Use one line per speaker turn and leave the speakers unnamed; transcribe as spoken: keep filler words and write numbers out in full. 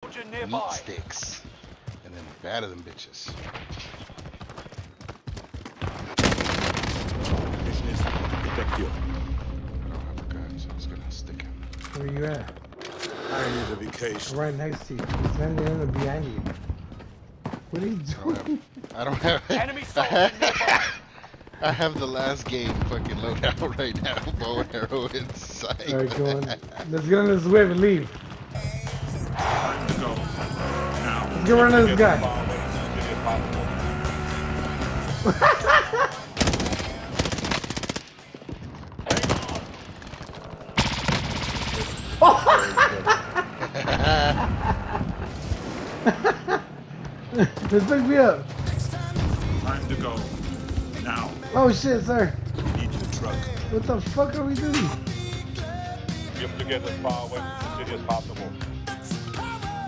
soldier nearby.
Meat sticks. And then batter them bitches.
Mission is protect you.
I don't have a gun, so it's gonna stick him.
Where you at?
I need a vacation.
Right next to you. He's standing in the behind you. What are you doing?
I don't have. I don't have
Enemy soldier nearby.
I have the last game fucking loadout right now. Bow and arrow in sight.
Alright, go on. Let's get on this whip and leave.
Time to go. Now.
Let's get rid of this guy. Let's pick me up.
Time to go. Now.
Oh shit, sir.
Need your truck.
What the fuck are we doing?
You have to get as far away from the city as possible.